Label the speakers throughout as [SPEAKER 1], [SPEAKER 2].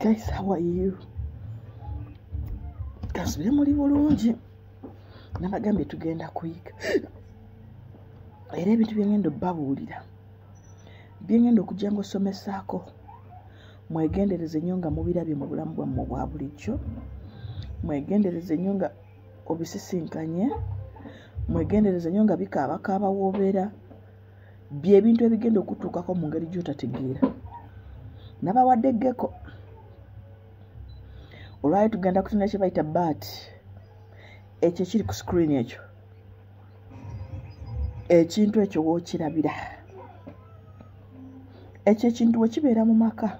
[SPEAKER 1] Guys, how are you? Kasubire muri bulungi. Nabagambye tugenda kuyiga. Era ebintu byengendo babuulira. Byengendo okujja ng'osomesaako. Mwegendereze nnyo nga mubirabye mu bulamu bwammwe bwa bulijjo. Mwegendereze nnyo nga obisisinkanye. Mwegendereze nnyo nga bikaabakaaba woobeera. Bye bintu ebigenda okutuukako mu ngeri gy'otategeera. Nabawadde eggeko. Olwali tugenda kutunula kye bayita bat. Ekyo kiri ku screen ekyo. Ekintu ekyo w'okirabira. Ekyo ekintu bwe kibeera mu maka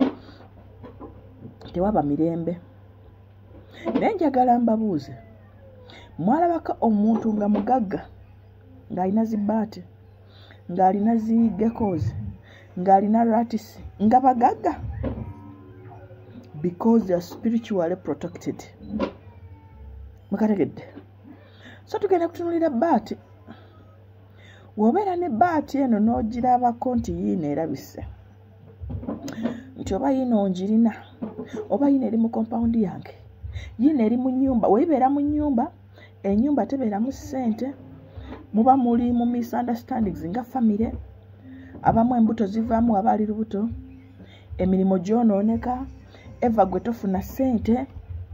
[SPEAKER 1] tewaba mirembe. Naye njagala mbabuuze. Mwalabako omuntu nga mugagga ng'alina zibbaati, ng'alina zigekozi, ng'alina ratisi, nga bagagga? Because they are spiritually protected. Mukategedde. So tugenda kutunulira baati. Wobeera ne baati eno n'ogirabako nti yiino erabise. Nti oba yiino onjirina. Oba yiino eri mu compound yange. Yiino eri mu nnyumba. Weebeera mu nnyumba. Ennyumba tebeeramu ssente. Muba muli mu misunderstandings nga family. Abamu embuto zivaamu abaali lubuto. Emirimu gyonooneka. Eva gwe tofuna ssente.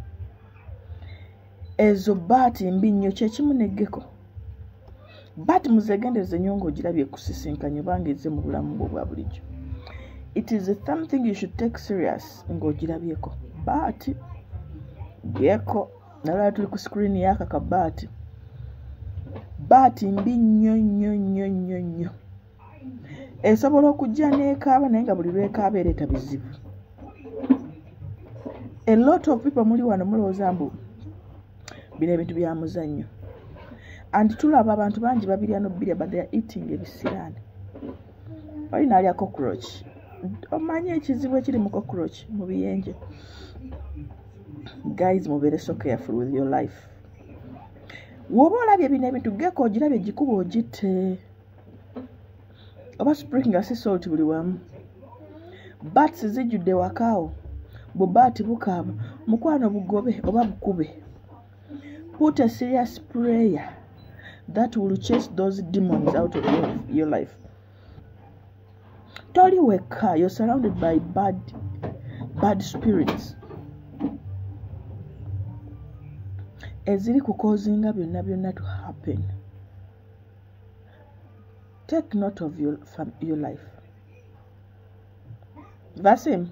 [SPEAKER 1] Ezo baati mbi nnyo kyekimu n'eggeko. Baati muzeegendereze nnyo ng'ogirabye kusisinkanye obanga ezze mu bulamu bwo bwa bulijjo. It is something you should take serious ng'ogirabyeko. Baati geko nalala tuli ku screen y'aka kabaati. Baati mbi nnyo nnyo nnyo nnyo nnyo. Esobola okujja n'ekaaba naye nga buli lwekaaba ereeta bizibu. A lot of people muli wano mulowooza mbu bino ebintu bya muzannyo. And tulaba abantu bangi babirya n'obbirya but they are eating ebisiraani. Olina alya cockroach. Omanyi ekizibu ekiri mu cockroach mu biyenje. Guys, mubeere so careful with your life. Woba olabye bino ebintu geko ogirabye gikuba ogitte. Oba spring nga si salt buli wamu. Bats zijjudde wakaawo. Bubaati bukaaba. Mukwano bugobe oba bukube. Put a serious prayer that will chase those demons out of your life. Toli weka, you're surrounded by bad spirits. Eziri kukozinga byonna to happen. Take note of your life. Vasim.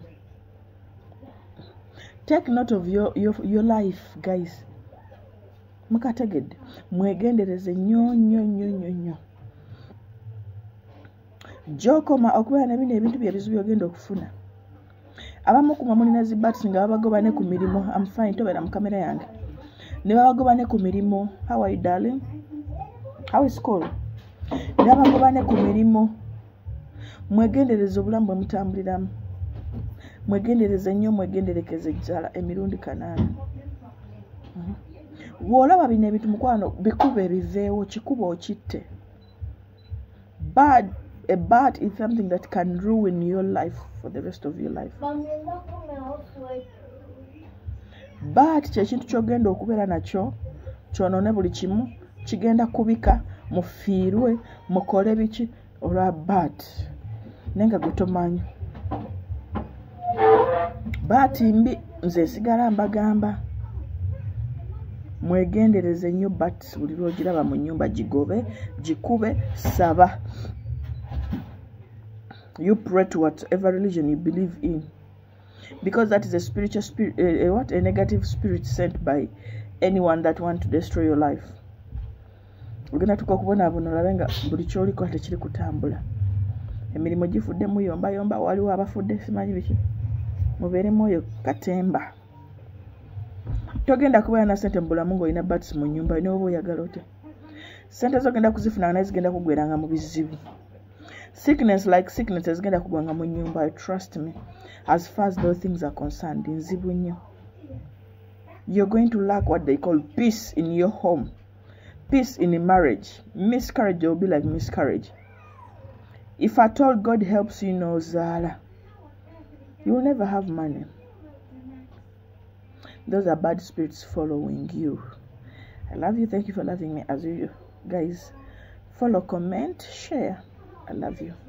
[SPEAKER 1] Take note of your life, guys. Mukategedde. Mwegendereze nnyo nnyo nnyo nnyo nnyo. Gy'okoma okubeera ne bino ebintu bye bizibu by'ogenda okufuna. Abamu ku mulina zibbaati nga babagoba ne ku mirimu. I'm fine, tobeera mu kamera yange. Ne babagoba ne ku mirimu. How are you, darling? How is school? Ne babagoba ne ku mirimu. Mwegendereze obulamu bwe mutambuliramu. Mwegendereze nnyo, mwegenderekeze ejjala emirundi 8. Bw'olaba bino ebintu mukwano bikuba ebiveewo kikuba okitte. A bad is something that can ruin your life for the rest of your life. Bad kyekintu ky'ogenda okubeera nakyo kyonoone buli kimu kigenda kubika mufiirwe mukole biki olwa bad naye nga gwe tomanyi. Baati mbi nze sigala mbagamba. Mwegendereze nnyo baati buli lw'ogiraba mu nnyumba gigobe gikube saba. You pray to whatever religion you believe in. Because that is a spiritual spirit, a negative spirit sent by anyone that want to destroy your life. Ogenda tukubonabona olabe nga buli kyoliko tekiri kutambula. Emirimu gifudde muyombayomba waliwo abafudde simanyi biki. Mubeere mwoyo katemba. Togenda kubeera na ssente mu bulamu ng'olina bats mu nnyumba n'oba oyagala otya. Ssente zogenda kuzifuna naye zigenda kugweranga mu bizibu. Sickness like sickness ezigenda kugwanga mu nnyumba. Trust me. As far as those things are concerned, nzibu nnyo. You're going to lack what they call peace in your home. Peace in a marriage. Miscarriage will be like miscarriage. If at all God helps you, no Zara, you will never have money. those are bad spirits following you. I love you. Thank you for loving me as you guys. Follow, comment, share. I love you.